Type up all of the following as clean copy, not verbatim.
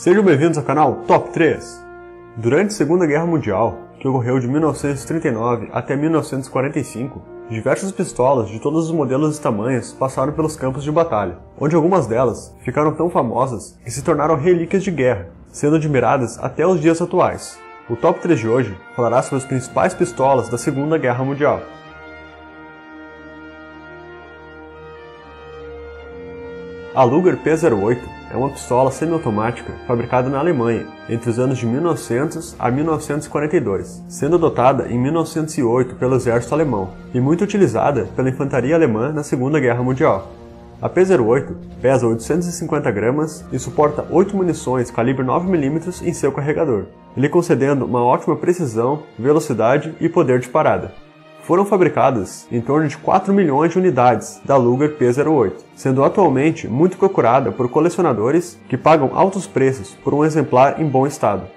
Sejam bem-vindos ao canal Top 3. Durante a Segunda Guerra Mundial, que ocorreu de 1939 até 1945, diversas pistolas de todos os modelos e tamanhos passaram pelos campos de batalha, onde algumas delas ficaram tão famosas que se tornaram relíquias de guerra, sendo admiradas até os dias atuais. O Top 3 de hoje falará sobre as principais pistolas da Segunda Guerra Mundial. A Luger P-08 é uma pistola semiautomática fabricada na Alemanha entre os anos de 1900 a 1942, sendo adotada em 1908 pelo exército alemão e muito utilizada pela infantaria alemã na Segunda Guerra Mundial. A P-08 pesa 850 gramas e suporta 8 munições calibre 9mm em seu carregador, lhe concedendo uma ótima precisão, velocidade e poder de parada. Foram fabricadas em torno de 4 milhões de unidades da Luger P-08, sendo atualmente muito procurada por colecionadores que pagam altos preços por um exemplar em bom estado.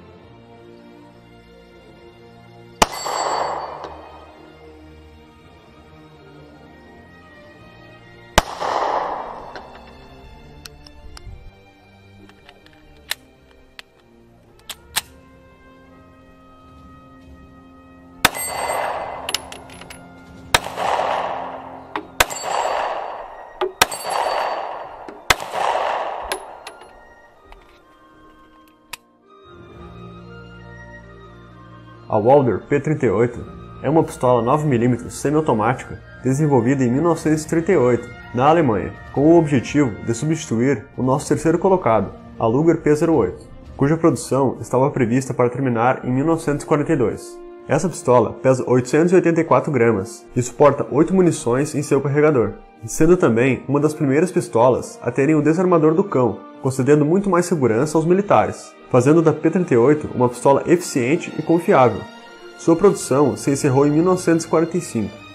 A Walther P-38 é uma pistola 9mm semiautomática desenvolvida em 1938, na Alemanha, com o objetivo de substituir o nosso terceiro colocado, a Luger P-08, cuja produção estava prevista para terminar em 1942. Essa pistola pesa 884 gramas e suporta 8 munições em seu carregador, sendo também uma das primeiras pistolas a terem o desarmador do cão, concedendo muito mais segurança aos militares, fazendo da P-38 uma pistola eficiente e confiável. Sua produção se encerrou em 1945.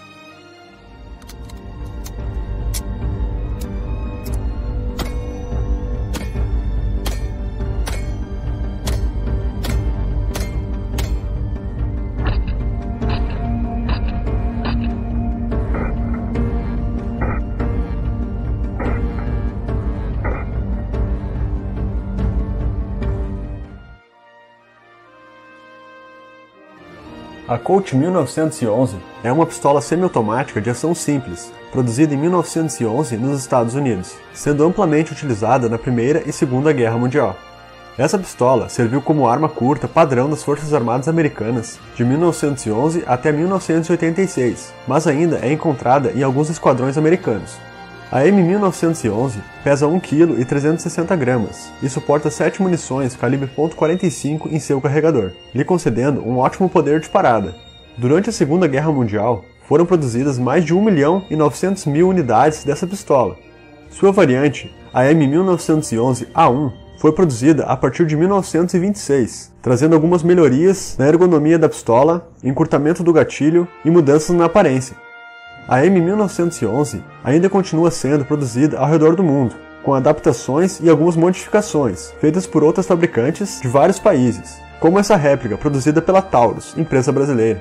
A Colt 1911 é uma pistola semiautomática de ação simples, produzida em 1911 nos Estados Unidos, sendo amplamente utilizada na Primeira e Segunda Guerra Mundial. Essa pistola serviu como arma curta padrão das Forças Armadas Americanas de 1911 até 1986, mas ainda é encontrada em alguns esquadrões americanos. A M1911 pesa 1,360 kg e suporta 7 munições calibre .45 em seu carregador, lhe concedendo um ótimo poder de parada. Durante a Segunda Guerra Mundial, foram produzidas mais de 1.900.000 unidades dessa pistola. Sua variante, a M1911A1, foi produzida a partir de 1926, trazendo algumas melhorias na ergonomia da pistola, encurtamento do gatilho e mudanças na aparência. A M1911 ainda continua sendo produzida ao redor do mundo, com adaptações e algumas modificações feitas por outras fabricantes de vários países, como essa réplica produzida pela Taurus, empresa brasileira.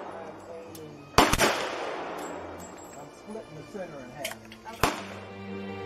Splitting the center in half. Okay.